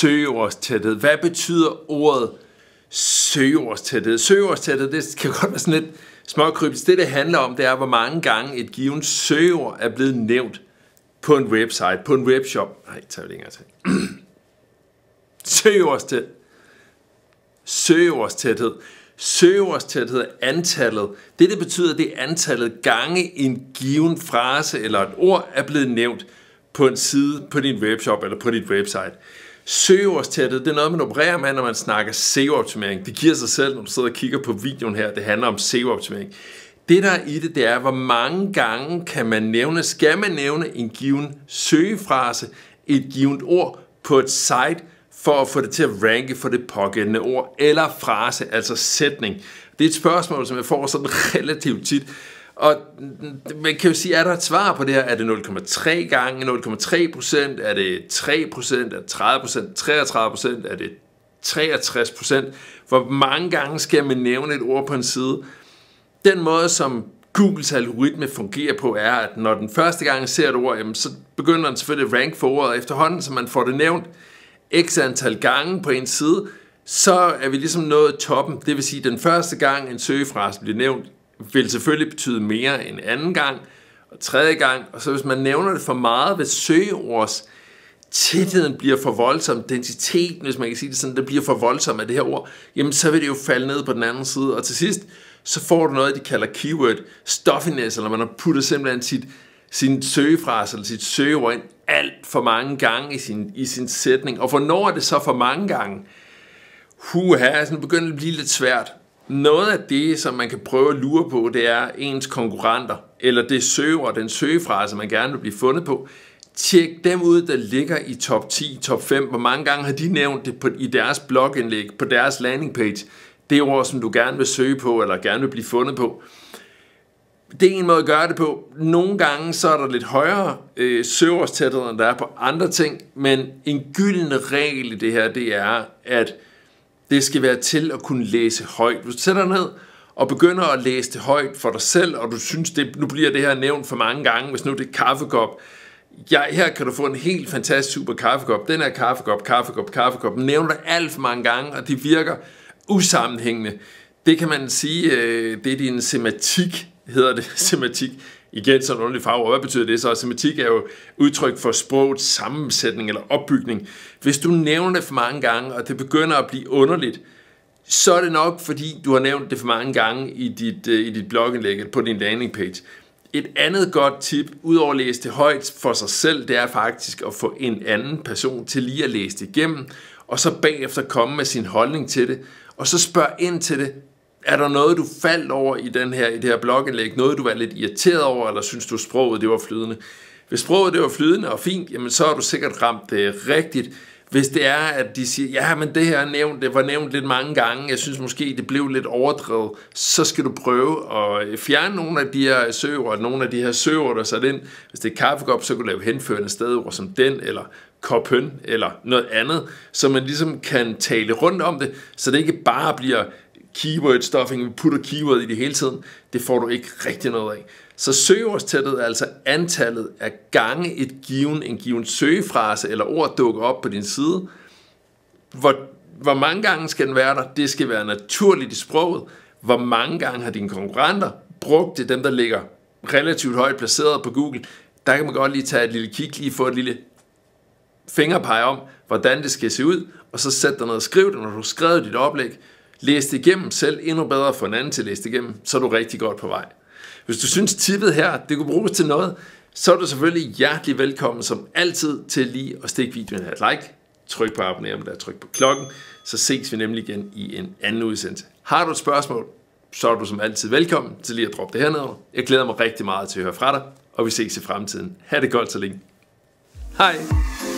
søgeordstæthed. Hvad betyder ordet søgeordstæthed? Søgeordstæthed, det kan godt være sådan lidt småkryptisk. Det handler om, det er, hvor mange gange et givet søgeord er blevet nævnt på en website, på en webshop. Nej, tager vi længere til. Søgeordstæthed. Søgeordstæthed er antallet. Det betyder, det er antallet gange en given frase eller et ord er blevet nævnt på en side, på din webshop eller på dit website. Søgeordstæthed, det er noget, man opererer med, når man snakker SEO-optimering. Det giver sig selv, når du sidder og kigger på videoen her. Det handler om SEO-optimering. Det, der er i det, det er, hvor mange gange skal man nævne en given søgefrase, et givet ord på et site, for at få det til at ranke for det pågældende ord eller frase, altså sætning. Det er et spørgsmål, som jeg får sådan relativt tit. Og man kan jo sige, er der et svar på det her? Er det 0,3 gange, 0,3%? Er det 3%? Er det 30%? 33%? Er det 63%? Hvor mange gange skal man nævne et ord på en side? Den måde, som Googles algoritme fungerer på, er, at når den første gang ser et ord, jamen, så begynder den selvfølgelig at ranke for ordet efterhånden, så man får det nævnt x antal gange på en side, så er vi ligesom nået toppen. Det vil sige, at den første gang en søgefrase bliver nævnt, vil selvfølgelig betyde mere end anden gang og tredje gang. Og så hvis man nævner det for meget, hvis søgeords tætheden bliver for voldsom, densiteten, hvis man kan sige det sådan, det bliver for voldsom af det her ord, jamen så vil det jo falde ned på den anden side. Og til sidst, så får du noget, de kalder keyword stuffiness, eller man har puttet simpelthen sin søgefrase eller sit søgeord ind alt for mange gange i sin sætning. Og hvornår er det så for mange gange? Så begynder det at blive lidt svært. Noget af det, som man kan prøve at lure på, det er ens konkurrenter, eller det søgeord, den søgefrase, man gerne vil blive fundet på. Tjek dem ud, der ligger i top 10, top 5. Hvor mange gange har de nævnt det i deres blogindlæg, på deres landingpage? Det ord, som du gerne vil søge på, eller gerne vil blive fundet på. Det er en måde at gøre det på. Nogle gange så er der lidt højere søgeordstæthed, end der er på andre ting, men en gyldne regel i det her, det er, at det skal være til at kunne læse højt. Hvis du sætter ned og begynder at læse det højt for dig selv, og du synes, nu bliver det her nævnt for mange gange, hvis nu det er kaffekop. Her kan du få en helt fantastisk super kaffekop. Den her kaffekop, nævner alt for mange gange, og det virker usammenhængende. Det kan man sige, det er din sematik, hedder det, sematik. Igen sådan en ordentlig farve. Hvad betyder det så? Sematik er jo udtryk for sprogets sammensætning eller opbygning. Hvis du nævner det for mange gange, og det begynder at blive underligt, så er det nok, fordi du har nævnt det for mange gange i dit blogindlæg på din landingpage. Et andet godt tip, udover at læse det højt for sig selv, det er faktisk at få en anden person til lige at læse det igennem, og så bagefter komme med sin holdning til det, og så spørg ind til det. Er der noget, du faldt over i det her blogindlæg? Noget, du var lidt irriteret over, eller synes du, sproget det var flydende? Hvis sproget det var flydende og fint, jamen så har du sikkert ramt det rigtigt. Hvis det er, at de siger, ja, men det her det var nævnt lidt mange gange, jeg synes måske, det blev lidt overdrevet, så skal du prøve at fjerne nogle af de her søgeord, nogle af de her søgeord, der sat ind. Hvis det er kaffekop, så kan du lave henførende stedord som den, eller kophøn, eller noget andet, så man ligesom kan tale rundt om det, så det ikke bare bliver keyword stuffing, vi putter keyword i det hele tiden, det får du ikke rigtig noget af. Så søgeordstæthed er altså antallet af gange en given søgefrase eller ord dukker op på din side. Hvor mange gange skal den være der? Det skal være naturligt i sproget. Hvor mange gange har dine konkurrenter brugt det, dem der ligger relativt højt placeret på Google? Der kan man godt lige tage et lille kig, lige få et lille fingerpege om, hvordan det skal se ud, og så sæt dig ned og skriv det, når du har skrevet dit oplæg. Læs det igennem selv, endnu bedre for en anden til at læse det igennem, så er du rigtig godt på vej. Hvis du synes tippet her, det kunne bruges til noget, så er du selvfølgelig hjertelig velkommen som altid til lige at stikke videoen her et like, tryk på abonner, der tryk på klokken, så ses vi nemlig igen i en anden udsendelse. Har du et spørgsmål, så er du som altid velkommen til lige at droppe det hernede. Jeg glæder mig rigtig meget til at høre fra dig, og vi ses i fremtiden. Ha' det godt så længe. Hej!